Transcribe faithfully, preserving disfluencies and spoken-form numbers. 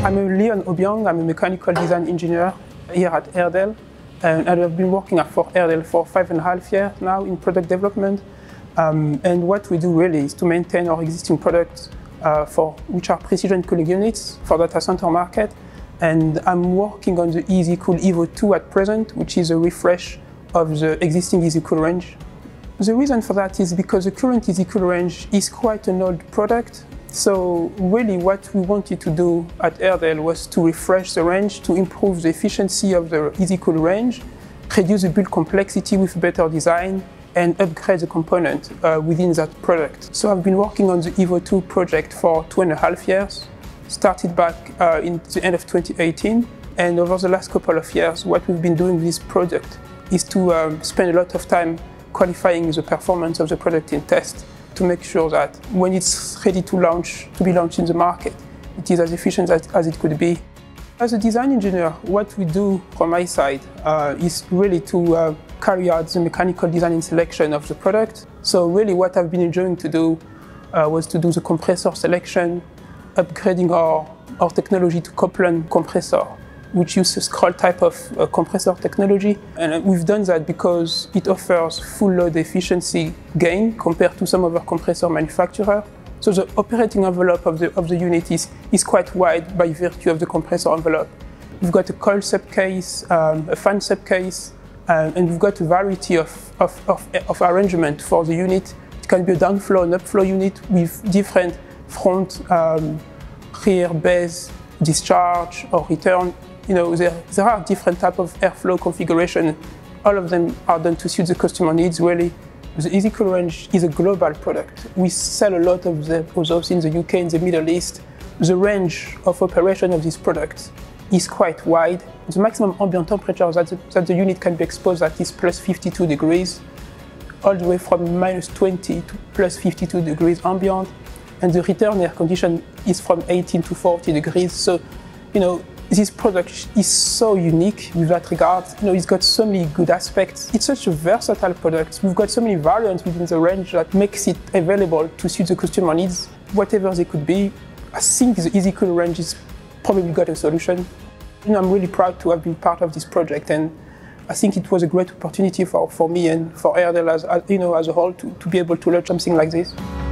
I'm Leon Obiang. I'm a mechanical design engineer here at Airedale, and I've been working for Airedale for five and a half years now in product development. Um, and what we do really is to maintain our existing products uh, for which are precision cooling units for data center market. And I'm working on the EasiCool Evo two at present, which is a refresh of the existing EasiCool range. The reason for that is because the current EasiCool range is quite an old product. So really what we wanted to do at Airedale was to refresh the range, to improve the efficiency of the EasiCool range, reduce the build complexity with better design, and upgrade the component uh, within that product. So I've been working on the Evo two project for two and a half years. Started back uh, in the end of twenty eighteen, and over the last couple of years, what we've been doing with this product is to um, spend a lot of time qualifying the performance of the product in test to make sure that when it's ready to launch, to be launched in the market, it is as efficient as, as it could be. As a design engineer, what we do from my side uh, is really to uh, carry out the mechanical design and selection of the product. So really what I've been enjoying to do uh, was to do the compressor selection, upgrading our, our technology to Coupland compressor, which uses scroll type of uh, compressor technology. And we've done that because it offers full load efficiency gain compared to some other compressor manufacturer. So the operating envelope of the, of the unit is, is quite wide by virtue of the compressor envelope. We've got a coil subcase, um, a fan subcase, uh, and we've got a variety of, of, of, of arrangement for the unit. It can be a downflow and upflow unit with different front, um, rear, base, discharge or return. You know, there, there are different types of airflow configuration. All of them are done to suit the customer needs, really. The EasiCool range is a global product. We sell a lot of, the, of those in the U K and the Middle East. The range of operation of this product is quite wide. The maximum ambient temperature that the, that the unit can be exposed at is plus fifty-two degrees, all the way from minus twenty to plus fifty-two degrees ambient. And the return air condition is from eighteen to forty degrees. So, you know, this product is so unique with that regard. You know, it's got so many good aspects. It's such a versatile product. We've got so many variants within the range that makes it available to suit the customer needs, whatever they could be. I think the EasiCool range has probably got a solution. You know, I'm really proud to have been part of this project, and I think it was a great opportunity for, for me and for Airedale as, as, you know, as a whole to, to be able to launch something like this.